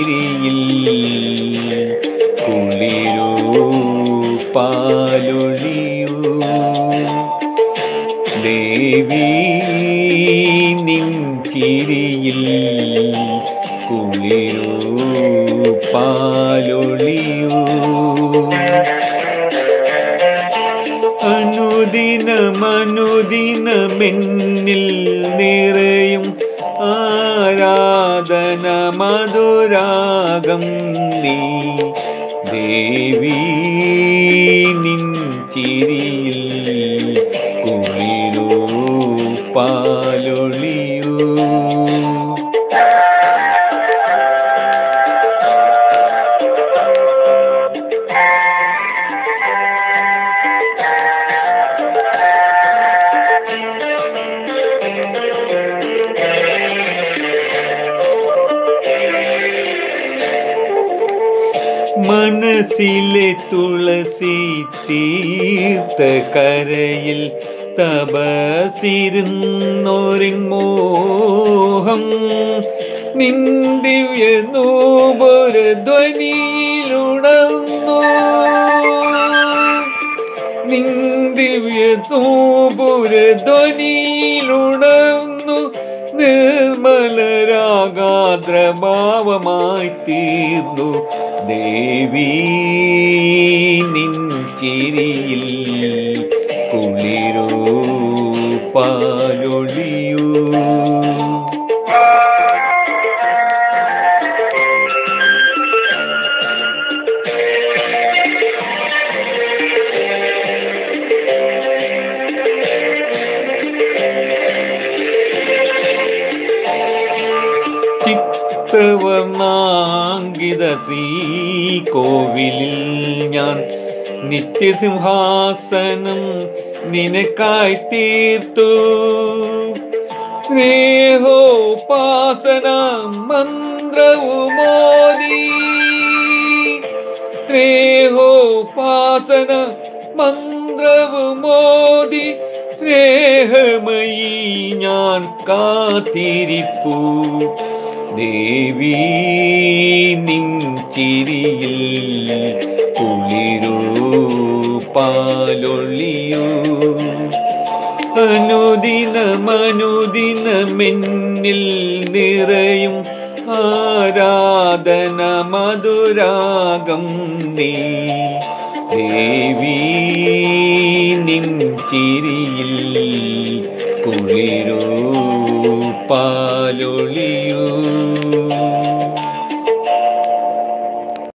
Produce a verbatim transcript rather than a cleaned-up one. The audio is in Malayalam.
ചിരിയിൽ കുളിരൂ പാലൊളിയൂ ദേവി നിൻ ചിരിയിൽ കുളിരൂ പാലൊളിയൂ അനുദിനമനുദിനമെന്നിൽ നിറയും ആരാധന മധുരാഗം നീ ദേവി നിൻ ചിരിയിൽ കുളിരൂ പാലൊളിയൂ മനസ്സിലെ തുളസി തീർത്ത കരയിൽ തപസിരുന്നോരിൻ മോഹം നിൻ ദിവ്യ നൂപുര ധ്വനിയിലുണർന്നു നിൻ ദിവ്യ നൂപുര ധ്വനിയിലുണർന്നു നിർമ്മലരാഗാദ്രഭാവമായി തീർന്നു ദേവി നിൻ ചിരിയിൽ കുളിരൂ പാലൊളിയൂ ചിത്തവർണാങ്കിത ശ്രീകോവിലിൽ ഞാൻ നിത്യസിംഹാസനം നിനക്കായി തീർത്തു സ്നേഹോപാസന മന്ത്രവുമോദി സ്നേഹോപാസന മന്ത്രവുമോദി സ്നേഹമയീ ഞാൻ കാത്തിരിപ്പു ദേവി നിൻ ചിരിയിൽ കുളിരൂ പാലൊളിയൂ അനുദിനമനുദിനമെന്നിൽ നിറയും ആരാധന മധുരാഗം നീ ദേവി നിൻ ചിരിയിൽ കുളിരൂ പാലൊളിയൂ